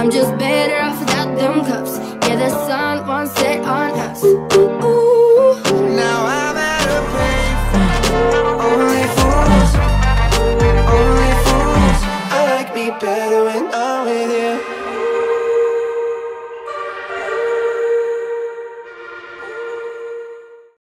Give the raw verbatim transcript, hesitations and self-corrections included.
I'm just better off without them cups. Yeah, the sun won't set